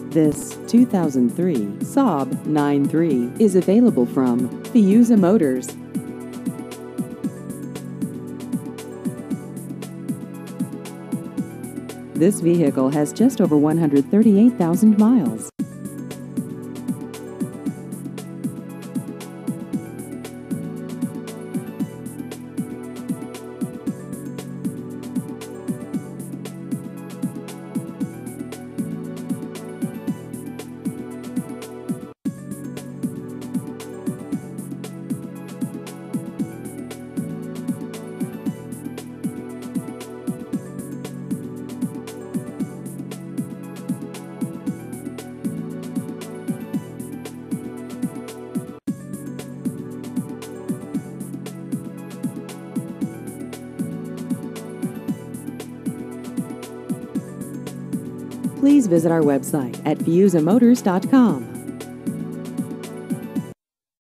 This 2003 Saab 9-3 is available from Fiuza Motors. This vehicle has just over 138,000 miles. Please visit our website at fiuzamotors.com.